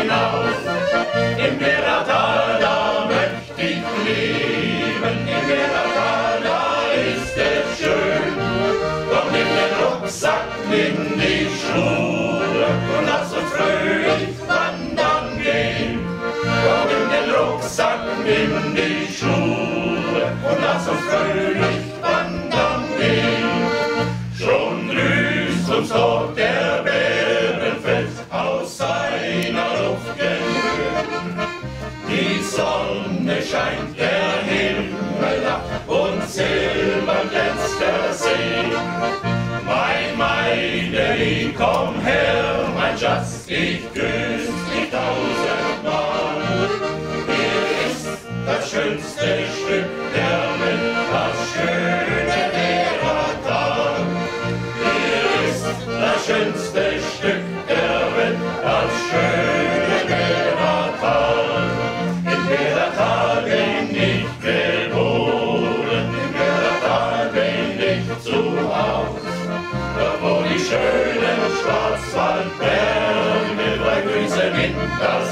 hinaus. Im Werratal, da möcht ich leben, im Werratal, da ist es schön. Komm, nimm den Rucksack, nimm die Schuhe und lass uns fröhlich wandern gehen. Komm, nimm den Rucksack, nimm die Schuhe und lass uns fröhlich wandern gehen. Schon grüßt uns dort der Bärenfels aus seiner Luft gerührt. Die Sonne scheint, der Himmel lacht und silbern glänzt der See. Mein Meideli, komm her, mein Schatz, ich grüß dich tausendmal. Hier ist das schönste Stück der Welt, das schöne Werratal. Hier ist das schönste Stück der Welt, das schöne Werratal. Im Werratal bin ich geboren, im Werratal bin ich zu Haus. Da wo die schönen Schwarzwaldberge bei grüßen Winter